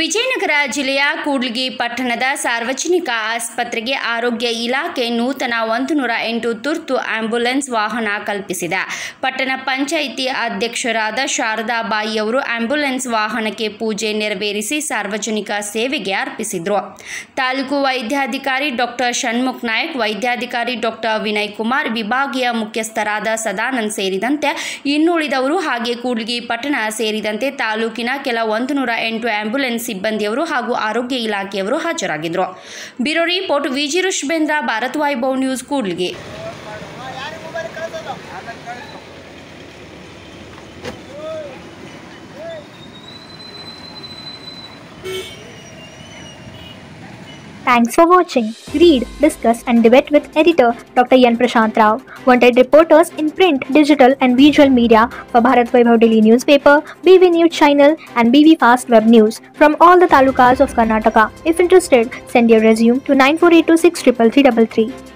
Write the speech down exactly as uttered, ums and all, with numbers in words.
ವಿಜಯನಗರ ಜಿಲ್ಲೆಯ ಕೂಡ್ಲಿಗಿ ಪಟ್ಟಣದ ಸಾರ್ವಜನಿಕ ಆಸ್ಪತ್ರೆಗೆ ಆರೋಗ್ಯ ಇಲಾಖೆ ನೂತನ ಒಂದು ನೂರ ಎಂಟು ತುರ್ತು ಆಂಬ್ಯುಲೆನ್ಸ್ ವಾಹನ ಕಲ್ಪಿಸಿದೆ. ಪಟ್ಟಣ ಪಂಚಾಯಿತಿ ಅಧ್ಯಕ್ಷರಾದ ಶಾರದಾಬಾಯಿಯವರು ಆಂಬ್ಯುಲೆನ್ಸ್ ವಾಹನಕ್ಕೆ ಪೂಜೆ ನೆರವೇರಿಸಿ ಸಾರ್ವಜನಿಕ ಸೇವೆಗೆ ಅರ್ಪಿಸಿದರು. ತಾಲೂಕು ವೈದ್ಯಾಧಿಕಾರಿ ಡಾಕ್ಟರ್ ಷಣ್ಮುಖ್ ನಾಯಕ್, ವೈದ್ಯಾಧಿಕಾರಿ ಡಾಕ್ಟರ್ ವಿನಯ್ ಕುಮಾರ್, ವಿಭಾಗೀಯ ಮುಖ್ಯಸ್ಥರಾದ ಸದಾನಂದ್ ಸೇರಿದಂತೆ ಇನ್ನುಳಿದವರು ಹಾಗೆ ಕೂಡ್ಲಿಗಿ ಪಟ್ಟಣ ಸೇರಿದಂತೆ ತಾಲೂಕಿನ ಕೆಲ ಒಂದು ನೂರ ಎಂಟು ಆಂಬ್ಯುಲೆನ್ಸ್ ಸಿಬ್ಬಂದಿಯವರು ಹಾಗೂ ಆರೋಗ್ಯ ಇಲಾಖೆಯವರು ಹಾಜರಾಗಿದ್ದರು. Bureau report VG Rishabhendra, Bharat Vaibhav news, Kudligi. Thanks for watching. Read, discuss and debate with editor Doctor Yan Prashant Rao. Wanted reporters in print, digital and visual media for Bharat Vaibhav Daily Newspaper, B V News Channel and B V Fast Web News from all the talukas of Karnataka. If interested, send your resume to nine four eight two six three three three three three.